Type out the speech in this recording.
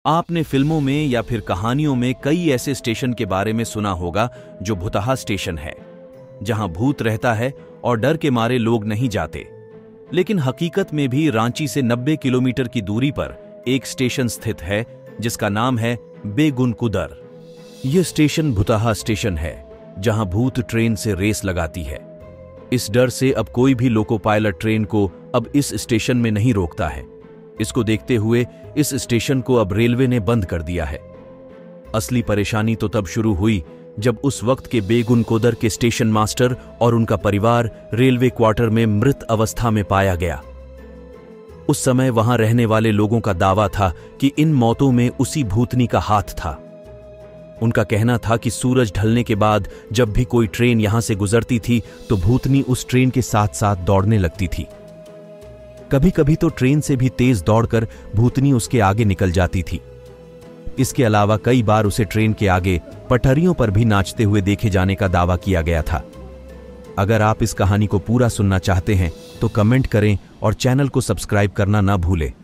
आपने फिल्मों में या फिर कहानियों में कई ऐसे स्टेशन के बारे में सुना होगा जो भुतहा स्टेशन है, जहां भूत रहता है और डर के मारे लोग नहीं जाते। लेकिन हकीकत में भी रांची से 90 किलोमीटर की दूरी पर एक स्टेशन स्थित है जिसका नाम है बेगुनकुदर। यह स्टेशन भुतहा स्टेशन है जहां भूत ट्रेन से रेस लगाती है। इस डर से अब कोई भी लोको पायलट ट्रेन को अब इस स्टेशन में नहीं रोकता है। इसको देखते हुए इस स्टेशन को अब रेलवे ने बंद कर दिया है। असली परेशानी तो तब शुरू हुई जब उस वक्त के बेगुनकुदर के स्टेशन मास्टर और उनका परिवार रेलवे क्वार्टर में मृत अवस्था में पाया गया। उस समय वहां रहने वाले लोगों का दावा था कि इन मौतों में उसी भूतनी का हाथ था। उनका कहना था कि सूरज ढलने के बाद जब भी कोई ट्रेन यहां से गुजरती थी तो भूतनी उस ट्रेन के साथ साथ दौड़ने लगती थी। कभी कभी तो ट्रेन से भी तेज दौड़कर भूतनी उसके आगे निकल जाती थी। इसके अलावा कई बार उसे ट्रेन के आगे पटरियों पर भी नाचते हुए देखे जाने का दावा किया गया था। अगर आप इस कहानी को पूरा सुनना चाहते हैं तो कमेंट करें और चैनल को सब्सक्राइब करना ना भूलें।